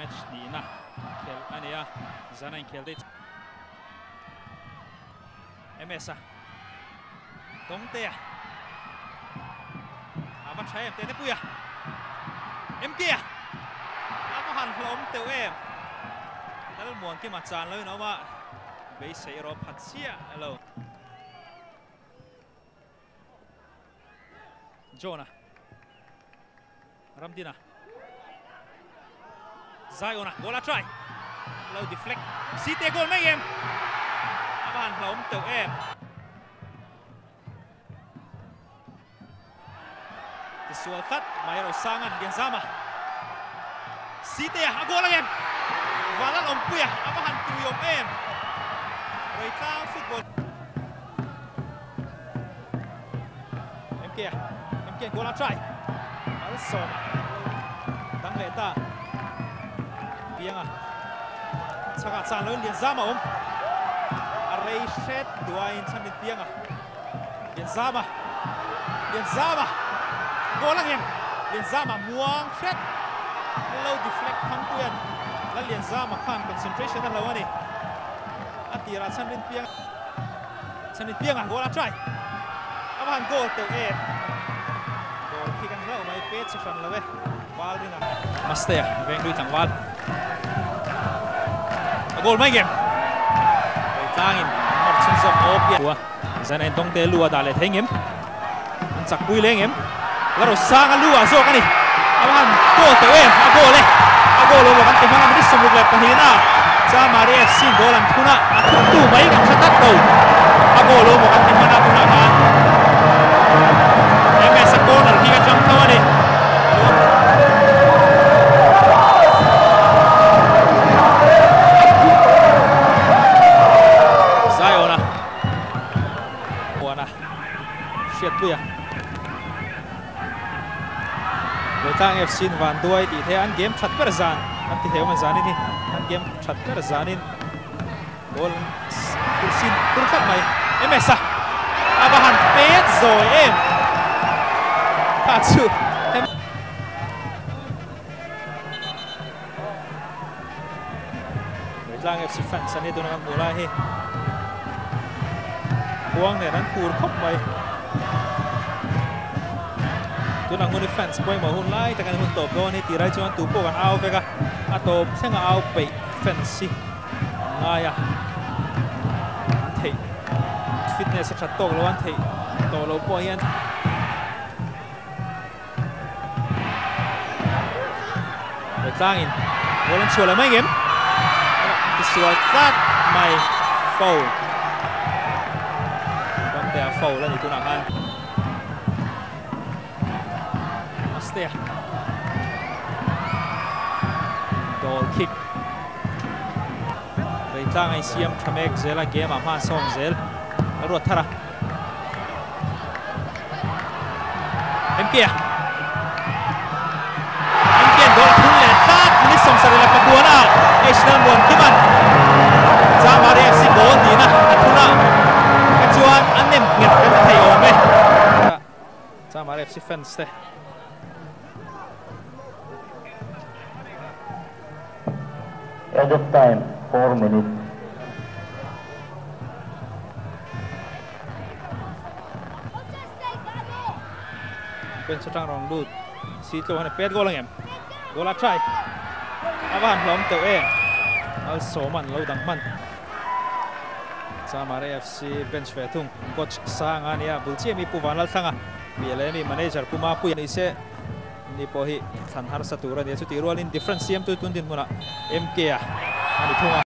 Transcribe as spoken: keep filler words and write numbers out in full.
match ni na khel ania zanan khel de ms a tong te a ama thai em te ne puya em kia ama han hlom teu em dal muang ki ma chan lo no ma be sei ro phat sia alo Jonah Ramdina Zayona goal a try low deflect Site goal mấy em Aban hlom teu em ti sual khat mai ro sangan Genzama Site a goal again Walan om puya aban tu yom em Reitlang football em kia em kia goal a try al som dang le ta piang a chaka chan lo lian zama om a rei shet duain chan mit piang a lian zama lian zama goal ang em lian zama muang shet low deflect thang puyan la lian zama khan concentration an lo ani atira chan mit piang chan mit piang a goal a try aban goal teu em khi kan lo mai pet se fan lawe wal ringa mastea veng lui tang wal goal mai game Reitlang in mar chun zom op ya wa zan en tong te lua da le theng em an chak pui leng em la ro sang a lua zo kani awan goal te em a goal le a goal lo kan te hang am ni somuk le pahina Chanmari F C goal an thuna a tu mai kan thatat do a goal lo kan te hang thuna ka ms corner hi ka jam thawani Zayona wana shit puya Reitlang F C van duai ti the an game that per zan an ti heu man zanin ni an game that per zanin goal kursin kurkat mai ms a abahan pet zoi em Chu Reitlang F C fans ani tu nang mulai hi buang ne nan pur khop mai tu nang nguni fans boy ma hun lai ta kan hun top do ni ti rai chuan tu po kan au veka a top thenga au pe fans si ngaya thei fitness a that tok lo an thei to lo po hian Reitlang in goal an chua la mai game ti sual tat mai foul bang te a foul la ni tu nang han mastea goal kick Reitlang ai siam thamek zela game a ma som zel ruat thara em kia som sarila pakuana national bon kiman Chanmari F C goal ni na athuna kachuan anem nget kan thei ome Chanmari F C fans te End of time four minutes ben chatang rong lut si to han pet goal angem goal a try aban hlom teu em al soman lo dang man Chanmari F C bench ve thung coach sang ania bulchi mi puwan al thanga P L M manager puma pu ni se ni po hi than har satura ni chu ti rolin different cm tu tun din muna M K a ani thunga